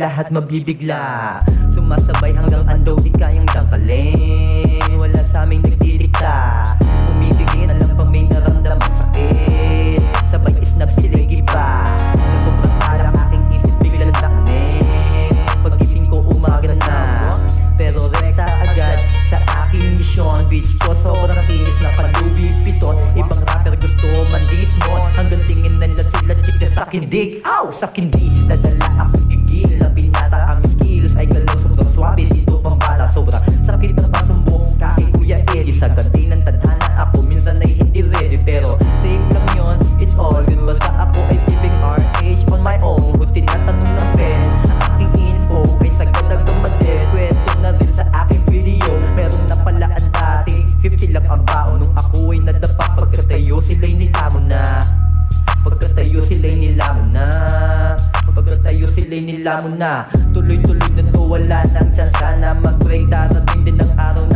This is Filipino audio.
lahat mabibigla. Sumasabay hanggang andaw di kayang tangkalin. Wala sa aming nagtitikta, pumipigil na lang pang may naramdamang sakit. Sabay isnab sila'y giba, sa sobrang alak aking isip biglang takne. Paggising ko umaga na, pero rekta agad sa aking misyon. Bitch ko sobrang kinis na kalubi piton. Ibang rapper gusto mandismon, hanggang tingin nila sila chika sa kindig. Ow! Sa kindi, nadala akong gigil na binata. Aming skills ay galaw sobrang swabe, dito pang bata. Sobrang sakit na pasumbong kaki Kuya Eddie. Sa ganti ng tadhana ako, minsan ay hindi ready, pero safe lang yun, it's all good. Basta ako ay sipping RH on my own. Kung tinatanong ng fans, ang aking info ay sagad na gumadit. Kwento na rin sa aking video, meron na pala ang dating 50 lang ang baon. Nung ako ay nadapa, pagkatayo sila'y nilamon na. Pagkatayo sila'y nilamon na. Pagkatayo sila'y nilamon na. Tuloy-tuloy na to, wala nang chance na mag-break. Darating din ang araw